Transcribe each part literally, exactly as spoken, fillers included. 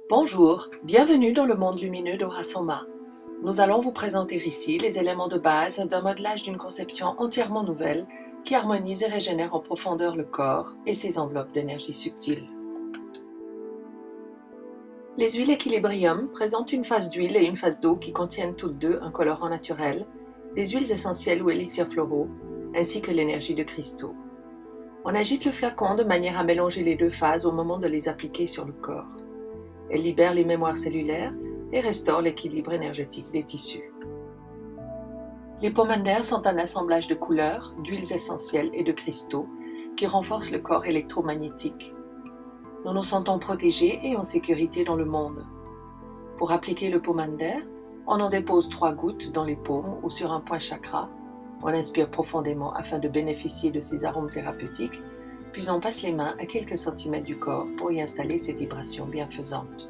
Bonjour, bienvenue dans le monde lumineux d'Aura Soma. Nous allons vous présenter ici les éléments de base d'un modelage d'une conception entièrement nouvelle qui harmonise et régénère en profondeur le corps et ses enveloppes d'énergie subtile. Les huiles Equilibrium présentent une phase d'huile et une phase d'eau qui contiennent toutes deux un colorant naturel, les huiles essentielles ou élixirs floraux, ainsi que l'énergie de cristaux. On agite le flacon de manière à mélanger les deux phases au moment de les appliquer sur le corps. Elle libère les mémoires cellulaires et restaure l'équilibre énergétique des tissus. Les pomandères sont un assemblage de couleurs, d'huiles essentielles et de cristaux qui renforcent le corps électromagnétique. Nous nous sentons protégés et en sécurité dans le monde. Pour appliquer le pomander, on en dépose trois gouttes dans les paumes ou sur un point chakra. On inspire profondément afin de bénéficier de ces arômes thérapeutiques, puis on passe les mains à quelques centimètres du corps pour y installer ces vibrations bienfaisantes.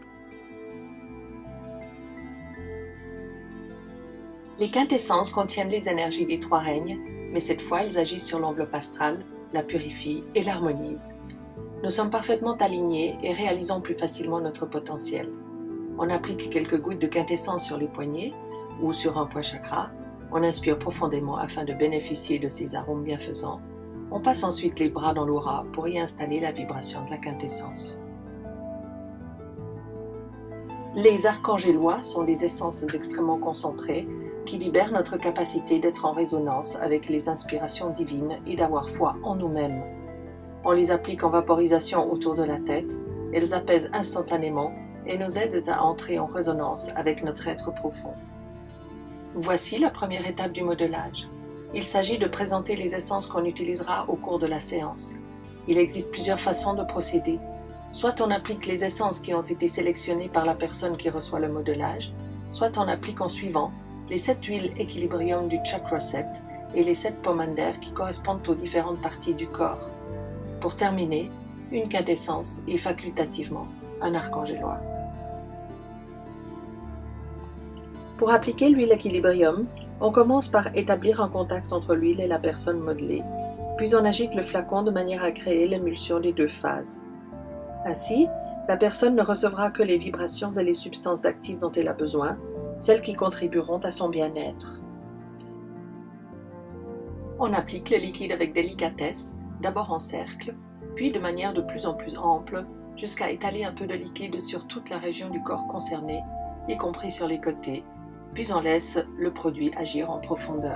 Les quintessences contiennent les énergies des trois règnes, mais cette fois elles agissent sur l'enveloppe astrale, la purifient et l'harmonisent. Nous sommes parfaitement alignés et réalisons plus facilement notre potentiel. On applique quelques gouttes de quintessence sur les poignets ou sur un point chakra. On inspire profondément afin de bénéficier de ces arômes bienfaisants. On passe ensuite les bras dans l'aura pour y installer la vibration de la quintessence. Les archangélois sont des essences extrêmement concentrées qui libèrent notre capacité d'être en résonance avec les inspirations divines et d'avoir foi en nous-mêmes. On les applique en vaporisation autour de la tête, elles apaisent instantanément et nous aident à entrer en résonance avec notre être profond. Voici la première étape du modelage. Il s'agit de présenter les essences qu'on utilisera au cours de la séance. Il existe plusieurs façons de procéder. Soit on applique les essences qui ont été sélectionnées par la personne qui reçoit le modelage, soit on applique en suivant les sept huiles Equilibrium du chakra sept et les sept pomandères qui correspondent aux différentes parties du corps. Pour terminer, une quintessence et facultativement un archangélois. Pour appliquer l'huile Equilibrium, on commence par établir un contact entre l'huile et la personne modelée, puis on agite le flacon de manière à créer l'émulsion des deux phases. Ainsi, la personne ne recevra que les vibrations et les substances actives dont elle a besoin, celles qui contribueront à son bien-être. On applique le liquide avec délicatesse, d'abord en cercle, puis de manière de plus en plus ample, jusqu'à étaler un peu de liquide sur toute la région du corps concernée, y compris sur les côtés, puis on laisse le produit agir en profondeur.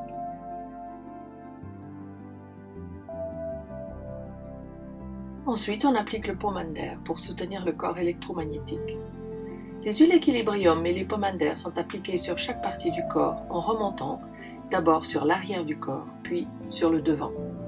Ensuite, on applique le pomander pour soutenir le corps électromagnétique. Les huiles Equilibrium et les pomandères sont appliquées sur chaque partie du corps en remontant, d'abord sur l'arrière du corps, puis sur le devant.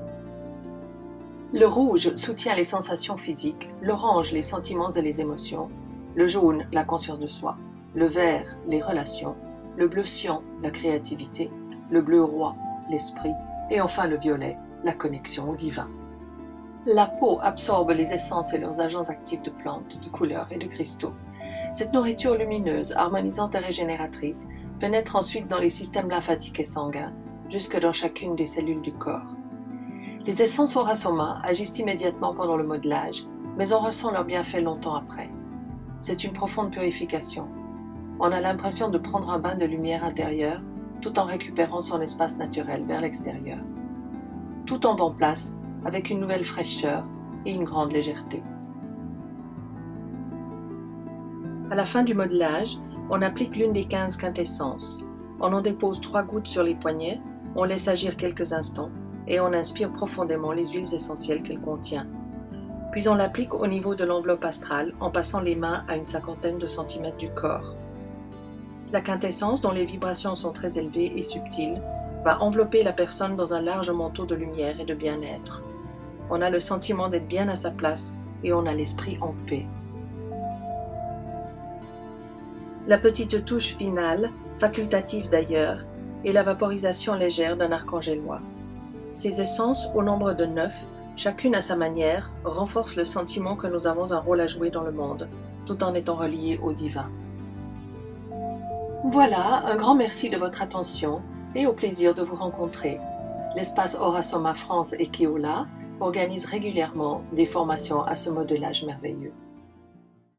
Le rouge soutient les sensations physiques, l'orange les sentiments et les émotions, le jaune la conscience de soi, le vert les relations, le bleu cyan la créativité, le bleu roi l'esprit et enfin le violet la connexion au divin. La peau absorbe les essences et leurs agents actifs de plantes, de couleurs et de cristaux. Cette nourriture lumineuse, harmonisante et régénératrice pénètre ensuite dans les systèmes lymphatiques et sanguins, jusque dans chacune des cellules du corps. Les essences Aura Soma agissent immédiatement pendant le modelage, mais on ressent leurs bienfaits longtemps après. C'est une profonde purification. On a l'impression de prendre un bain de lumière intérieure, tout en récupérant son espace naturel vers l'extérieur. Tout tombe en place avec une nouvelle fraîcheur et une grande légèreté. À la fin du modelage, on applique l'une des quinze quintessences. On en dépose trois gouttes sur les poignets, on laisse agir quelques instants et on inspire profondément les huiles essentielles qu'elle contient. Puis on l'applique au niveau de l'enveloppe astrale en passant les mains à une cinquantaine de centimètres du corps. La quintessence, dont les vibrations sont très élevées et subtiles, va envelopper la personne dans un large manteau de lumière et de bien-être. On a le sentiment d'être bien à sa place et on a l'esprit en paix. La petite touche finale, facultative d'ailleurs, est la vaporisation légère d'un archangélois. Ces essences, au nombre de neuf, chacune à sa manière, renforcent le sentiment que nous avons un rôle à jouer dans le monde, tout en étant reliés au divin. Voilà, un grand merci de votre attention et au plaisir de vous rencontrer. L'espace Aura Soma France et Keola organise régulièrement des formations à ce modelage merveilleux.